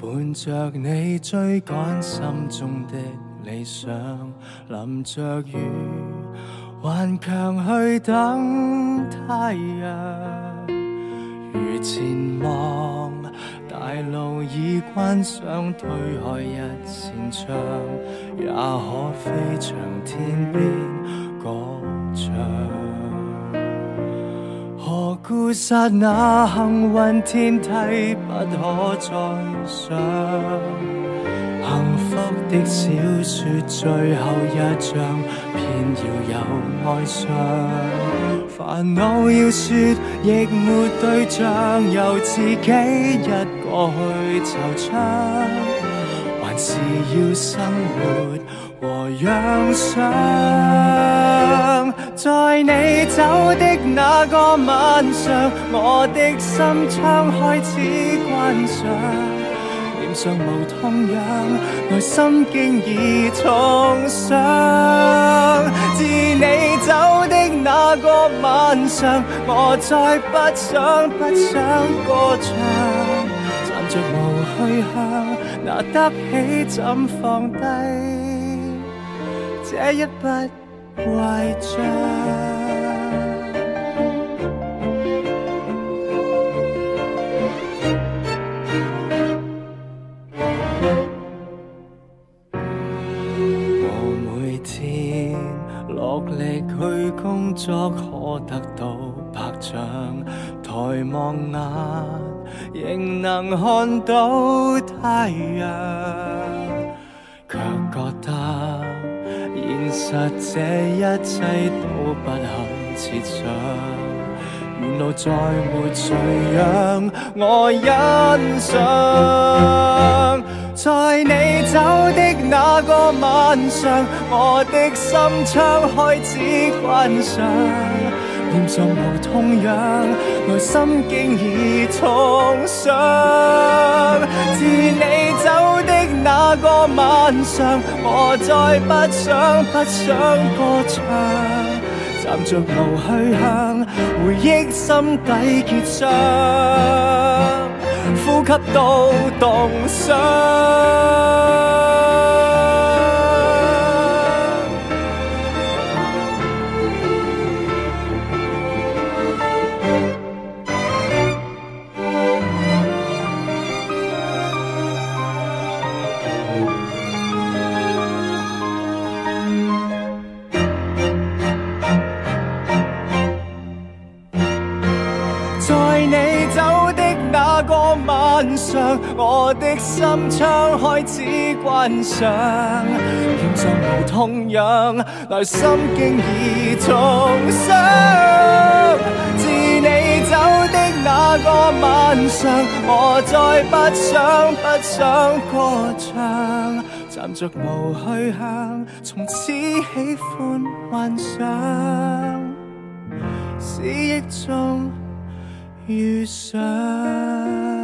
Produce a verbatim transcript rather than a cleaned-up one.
伴着你追趕心中的理想，淋着雨，頑強去等太陽。如前望，大路已關上，推開一扇窗，也可飛翔天邊歌唱。何故剎那幸運天梯不可再上？幸福的小說最後一章，偏要有哀傷。煩惱要說，亦沒對象，由自己一個去惆悵，還是要生活和養傷。在你走的那個晚上，我的心窗開始關上，臉上無痛癢，內心經已重傷。自你走的那個晚上，我再不想不想歌唱，站着無去向，拿得起怎放低這一筆壞賬。我每天落力去工作，可得到百獎，抬望眼仍能看到太陽，卻覺得現實這一切都不肯設想，沿路再沒誰讓我欣賞。在你走的那個晚上，我的心窗開始關上，臉上無痛癢，內心經已重傷。自你走的那個晚上，我再不想不想歌唱，站着無去向，回憶心底結霜，呼吸都凍傷。晚上，我的心窗開始關上，臉上無痛癢，內心經已重傷。自你走的那個晚上，我再不想不想歌唱，站着無去向，從此喜歡幻想，思憶中遇上。